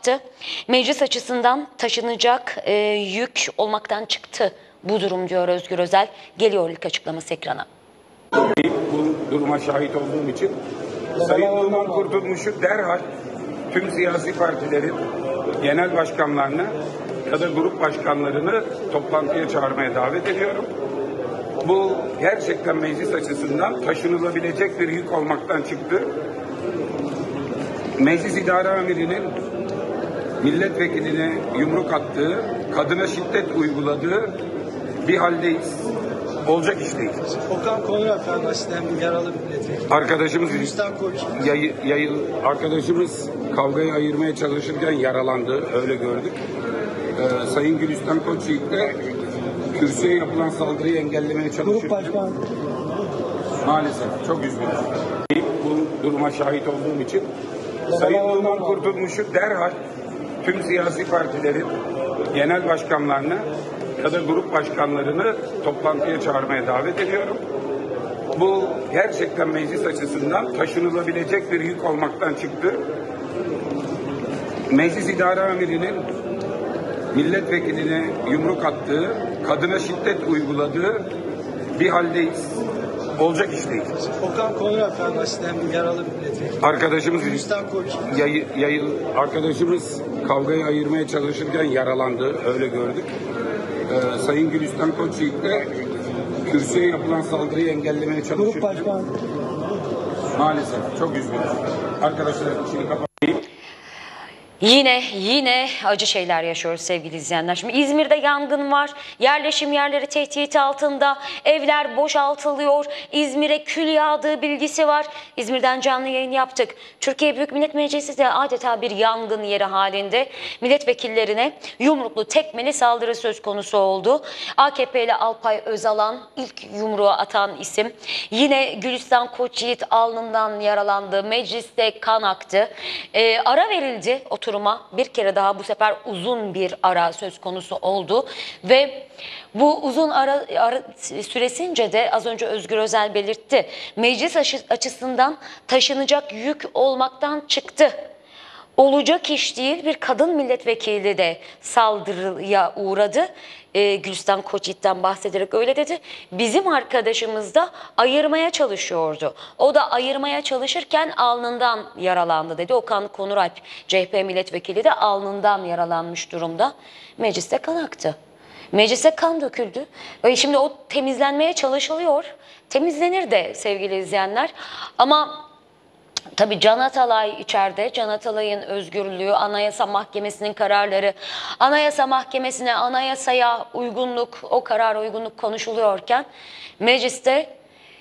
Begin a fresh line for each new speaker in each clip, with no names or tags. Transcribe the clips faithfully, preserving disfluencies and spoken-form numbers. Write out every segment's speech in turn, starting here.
aktı. Meclis açısından taşınacak e, yük olmaktan çıktı bu durum diyor Özgür Özel. Geliyor ilk açıklaması ekrana.
Bu duruma şahit olduğum için Sayın Numan Kurtulmuş'u derhal tüm siyasi partilerin genel başkanlarını ya da grup başkanlarını toplantıya çağırmaya davet ediyorum. Bu gerçekten meclis açısından taşınılabilecek bir yük olmaktan çıktı. Meclis İdare Amiri'nin milletvekiline yumruk attığı, kadına şiddet uyguladığı bir haldeyiz. Olacak iş değil.
Okan Konur Efendi aslen bir yaralı bir milletvekili.
Arkadaşımız
Gülistan Koç.
yayı, yayı, arkadaşımız kavgayı ayırmaya çalışırken yaralandı. Öyle gördük. Ee, Sayın Gülistan Koçyiğit de kürsüye yapılan saldırıyı engellemeye
Grup
çalışıyor.
başkanı.
Maalesef çok üzgünüz. Bu duruma şahit olduğum için Sayın Numan Kurtulmuş'u derhal tüm siyasi partilerin genel başkanlarını ya da grup başkanlarını toplantıya çağırmaya davet ediyorum. Bu gerçekten meclis açısından taşınılabilecek bir yük olmaktan çıktı. Meclis İdare Amiri'nin milletvekiline yumruk attığı, kadına şiddet uyguladığı bir haldeyiz. Olacak iş değil.
Okan Konur Efendi aslen bir yaralı bir milletvekili.
Arkadaşımız
Gülistan Koç.
yayı, yayı, arkadaşımız kavgayı ayırmaya çalışırken yaralandı. Öyle gördük. Ee, Sayın Gülistan Koçyiğit de kürsüye yapılan saldırıyı engellemeye çalışıyor.
Grup başkanı.
Maalesef çok üzgünüz. Arkadaşlar şimdi kapatayım.
Yine yine acı şeyler yaşıyoruz sevgili izleyenler. Şimdi İzmir'de yangın var. Yerleşim yerleri tehdit altında. Evler boşaltılıyor. İzmir'e kül yağdığı bilgisi var. İzmir'den canlı yayın yaptık. Türkiye Büyük Millet Meclisi de adeta bir yangın yeri halinde. Milletvekillerine yumruklu tekmeli saldırı söz konusu oldu. A K P'li Alpay Özalan ilk yumruğu atan isim. Yine Gülistan Koçyiğit alnından yaralandı. Mecliste kan aktı. Ee, ara verildi oturuma. Bir kere daha bu sefer uzun bir ara söz konusu oldu ve bu uzun ara, ara süresince de az önce Özgür Özel belirtti. Meclis açısından taşınacak yük olmaktan çıktı. Olacak iş değil, bir kadın milletvekili de saldırıya uğradı. Ee, Gülistan Koçyiğit'ten bahsederek öyle dedi. Bizim arkadaşımız da ayırmaya çalışıyordu. O da ayırmaya çalışırken alnından yaralandı dedi. Okan Konuralp C H P milletvekili de alnından yaralanmış durumda. Mecliste kan aktı. Meclise kan döküldü. Ve şimdi o temizlenmeye çalışılıyor. Temizlenir de sevgili izleyenler. Ama tabii Can Atalay içeride, Can Atalay'ın özgürlüğü, Anayasa Mahkemesi'nin kararları, Anayasa Mahkemesi'ne, anayasaya uygunluk, o karara uygunluk konuşuluyorken mecliste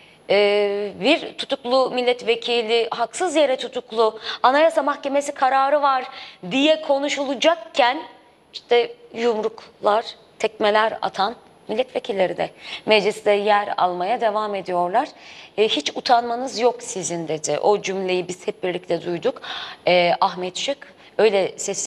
e, bir tutuklu milletvekili, haksız yere tutuklu, Anayasa Mahkemesi kararı var diye konuşulacakken işte yumruklar, tekmeler atan milletvekilleri de mecliste yer almaya devam ediyorlar. E, hiç utanmanız yok sizin dedi. O cümleyi biz hep birlikte duyduk. E, Ahmet Şık öyle sesli